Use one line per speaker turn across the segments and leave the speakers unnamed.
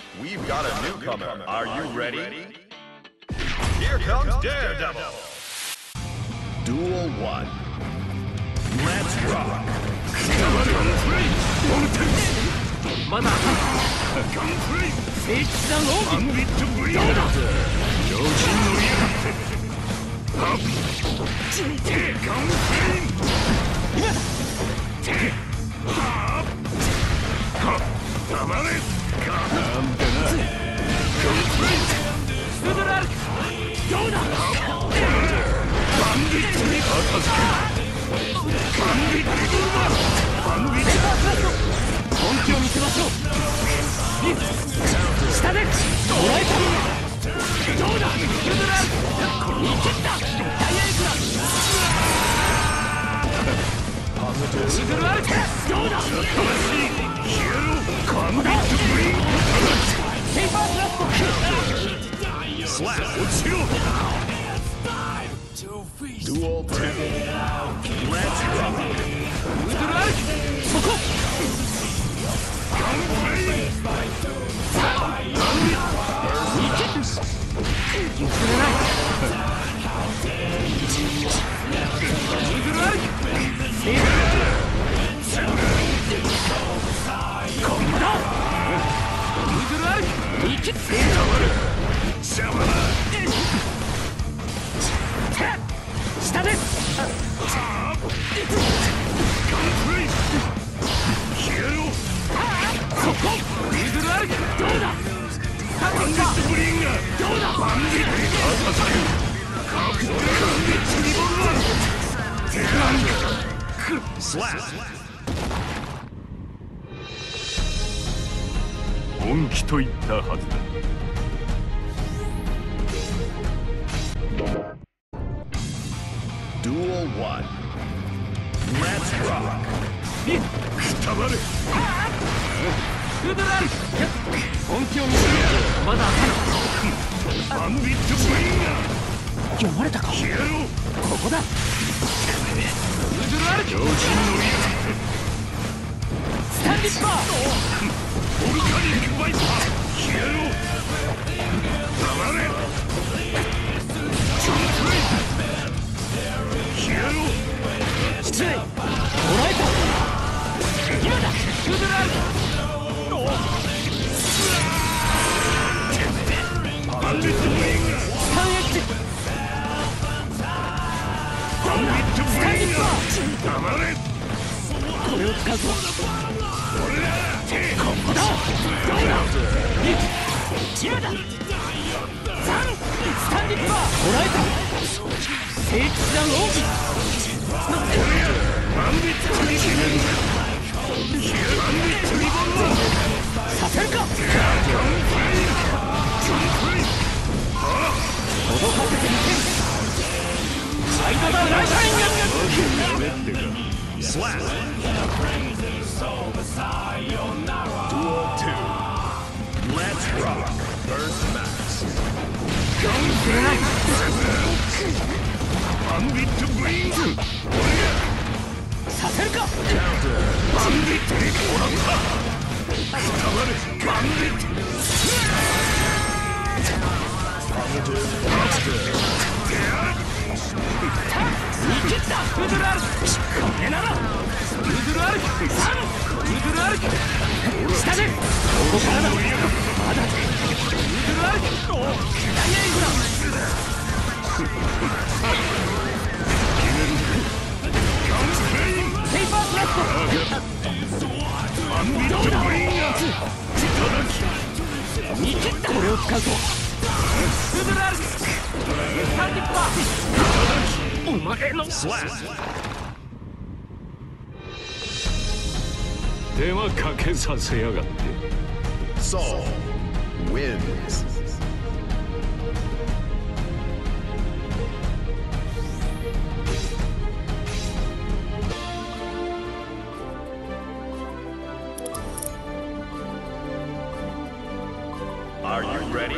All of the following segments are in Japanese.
We've got a newcomer. Are you ready? Here comes Daredevil. Duel 1. Let's rock.
まだガンプレイ聖騎士団王アンビットブリーダーだ両親乗りやがってはってガンプレイ今だてはっはっ黙れなんでなガンプレイスードルアルクどうだバンビットに片付けバンビットブルマバンビット本気を見せましょう下でもらえたどうだユドラルいけったダイヤエクラシドルアルテどうだヒエローカンビットブリンセイファースラットスラッ落ちろ
Duel 2. Let's rock.
ユドラルそこガンプレイさあガンビットいけ譲れないユドラルセーフこんなだユドラルいけセーフシャバだ下ですガンプレイヒエローそこユドラルどうだバンディットブリンガーどうだバンディットアタサクカクトガンディットリボルバーテランクスラッ本気と言ったはずだ
Duel 1. Let's rock.
くたばれユドラル本気を見せるまだ当たるバンディットブリンガー読まれたかヒエローここだユドラル強靭のリアスタンディッパーボルカニックバイパーヒエロー黙れジョンプレイヒエロー失礼もらえた今だユドラルバンディットブリンガースタンエッジバンディットブリンガー黙れこれを使うぞ俺だここだどうだ今だスタンディッパーもらえた聖騎士団王子バンディットリボルバンディットリボルバさせるかジョンプレイ脅かせてみせるサイドダウンライタイング
スラッ Duel 2. Let's rock. First match.
ガンくれないバンディットブリンズ俺がさせるかバンディットにもらったくたばれバンディットいけったウドラルこれならウドラルサムウドラル下でここからだまだウドラルダイヤイグラセイファースラットバンディットブリンガーいけったこれを使うぞウドラルスタンディッパーお前のスラッ手間かけさせやがって
Soul wins. Are you ready?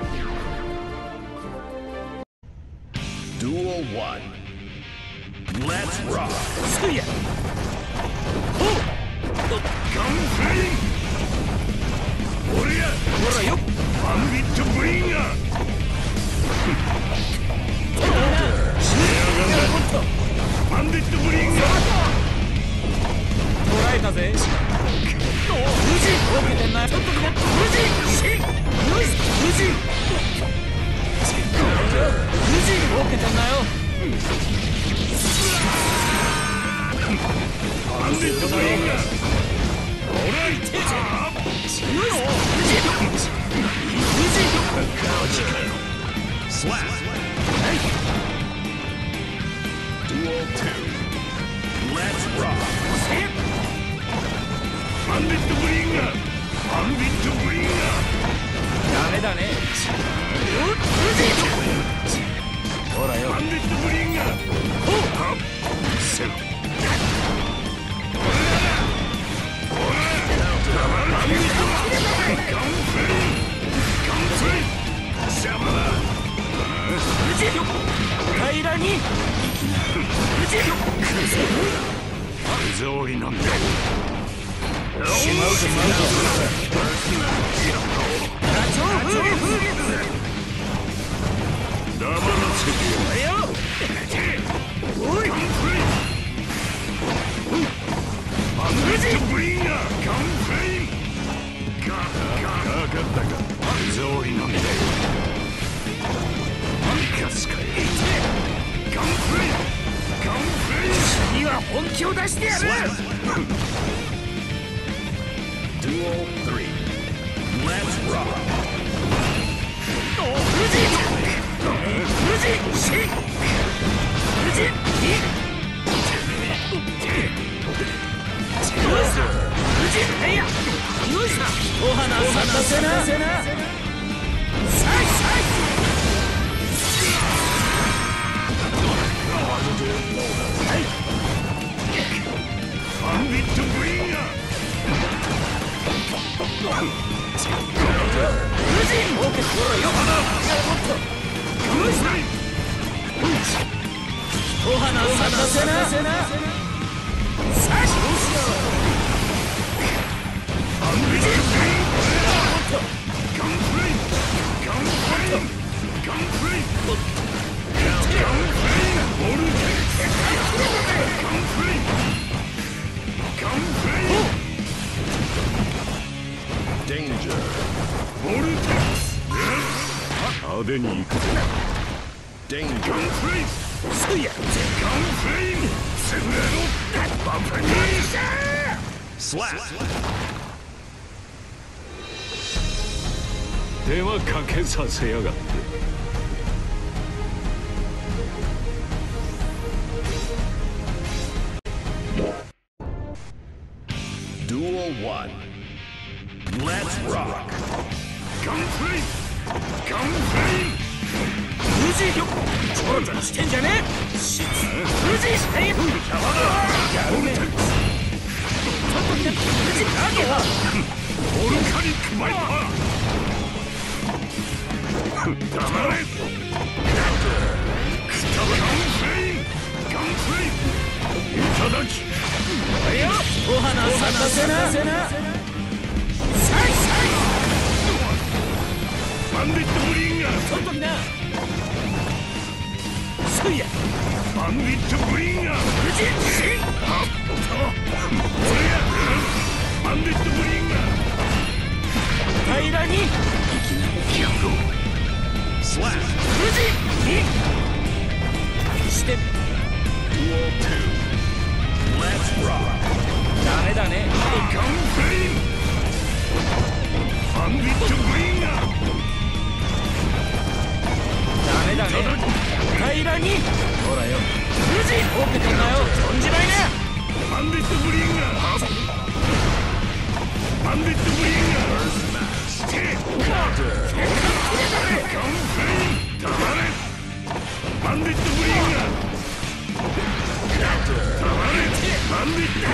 Duel 1. Let's rock.
スクイアガンプレイン俺がほらよバンビットブリンガーバンビットブリンガー捕らえたぜ。無事受けてんな。ちょっと待って。無事無事受けてんなよ。バンビットブリンガーほらいって
Duel 2. Let's rock.
バンビットブリンガーバンビットブリンガーダメだね。ほらよバンビットブリンガーほっせろバンビットガンフレイガンフレイシャバだ平らに手触りなんだしまうと黙らせてやるおいバンビットブリンガーガンフレインかかったか手触りなんだよガスかいガンフレイガンフレイ次は本気を出してやる
Duel 3. Let's rock.
お花を咲かせなバンビットブリンガーお花を咲かせなバンビットブリンガーガンフレイガンフレイガンフレイガンフレイボルテガンフレイガンフレイ
Danger.
ボルテックス派手に行くぜ
Danger.
ガンフレイスイヤガンフレイセブレロバンフレイ
Slap.
手はかけさせやがって
Duel 1. Let's rock.
ガンフレイガンフレイ無事よちょろちょろしてんじゃねえシッ無事していくやるねちょっと見て無事何はオルカニックマイパー黙れくたばガンフレイガンフレイいただきお花咲かせなバンビットブリンガーちょっと来なそいやバンビットブリンガー無事あっ俺やバンビットブリンガー平らにいきなりやろう
Slap.
無事して
Duel 2. Let's rock.
ダメだねガンフレインバンビットブリンガーダメだね平らにほらよ無事オペてんなよとんじまいなバンビットブリンガーバンビットブリンガーしてガンフレイン黙れバンビットブリンガーバンビット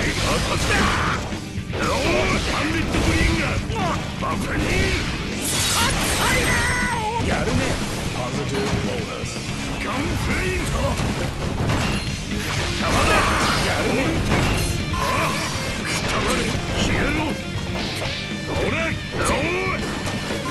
ブリンガーバカにやるね
Positive bonus.
ガンフレインたまだやるねくたばれ消えろほらおい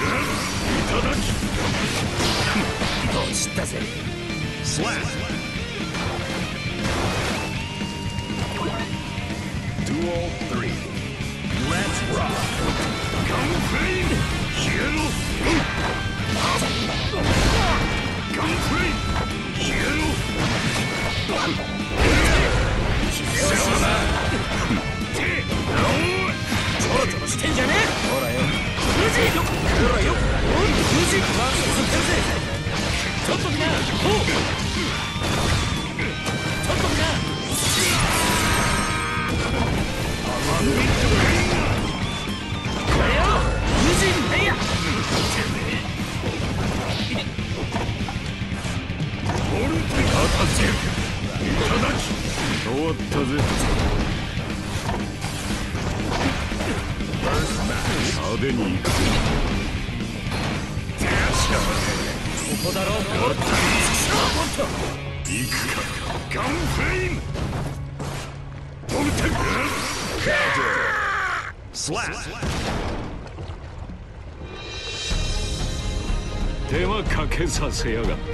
わったぜ。派手に行くぜ。
ここだろう。
行くか。ガンフレイムボルテン
Slap.
手はかけさせやがって。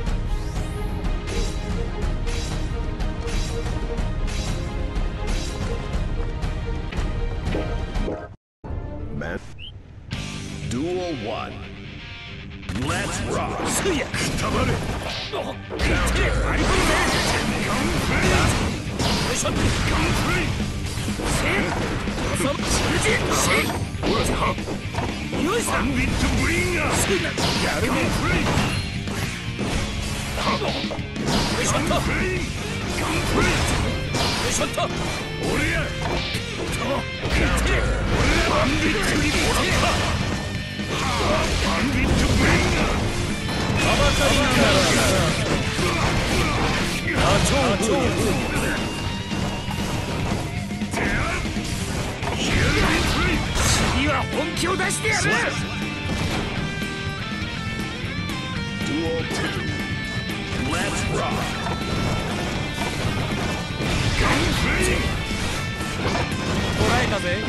Man. Duel 1. Let's rock.
くたばれ。サンビットブリンガーやるね。ガンフレイ俺やバンビットブリンガー
まばかりなんだろうな。ダチョウ次は本気を出してやる。
Duel 2. Let's rock.
ガンフレイ
捕らえたぜ。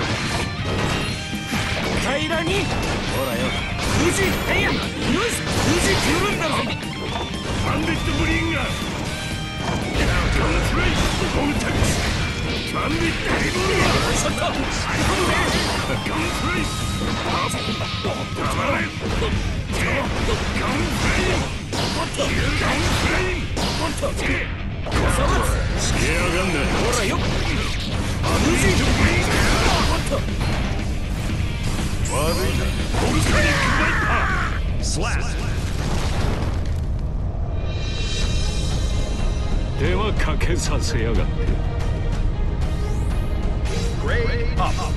平らにほらよ。富士平野よし富士来るんだぞ。
バンビットブリンガーガンフレイボルテックスバンビットヘボルガー
ちょっと張り込むぜ。
ガンフレイたまれガンフレイガンフレイつけやがんな。
ほらよ。
バンビットブリンガー悪いなボルカニックバイパー
Slap.
手はかけさせやがって。
Grade up.